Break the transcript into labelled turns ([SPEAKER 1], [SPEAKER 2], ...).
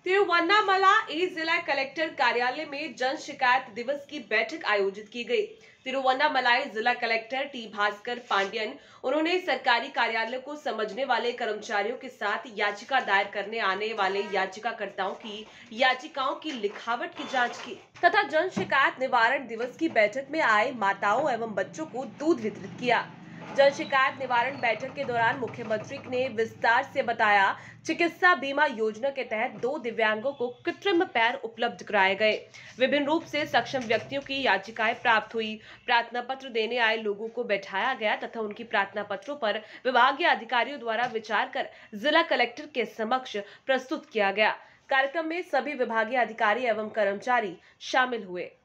[SPEAKER 1] तिरुवन्नामलाई जिला कलेक्टर कार्यालय में जन शिकायत दिवस की बैठक आयोजित की गई। तिरुवन्नामलाई जिला कलेक्टर टी भास्कर पांड्यन उन्होंने सरकारी कार्यालय को समझने वाले कर्मचारियों के साथ याचिका दायर करने आने वाले याचिकाकर्ताओं की याचिकाओं की लिखावट की जांच की तथा जन शिकायत निवारण दिवस की बैठक में आए माताओं एवं बच्चों को दूध वितरित किया। जन शिकायत निवारण बैठक के दौरान मुख्यमंत्री ने विस्तार से बताया, चिकित्सा बीमा योजना के तहत 2 दिव्यांगों को कृत्रिम पैर उपलब्ध कराए गए। विभिन्न रूप से सक्षम व्यक्तियों की याचिकाएं प्राप्त हुई। प्रार्थना पत्र देने आए लोगों को बैठाया गया तथा उनकी प्रार्थना पत्रों पर विभागीय अधिकारियों द्वारा विचार कर जिला कलेक्टर के समक्ष प्रस्तुत किया गया। कार्यक्रम में सभी विभागीय अधिकारी एवं कर्मचारी शामिल हुए।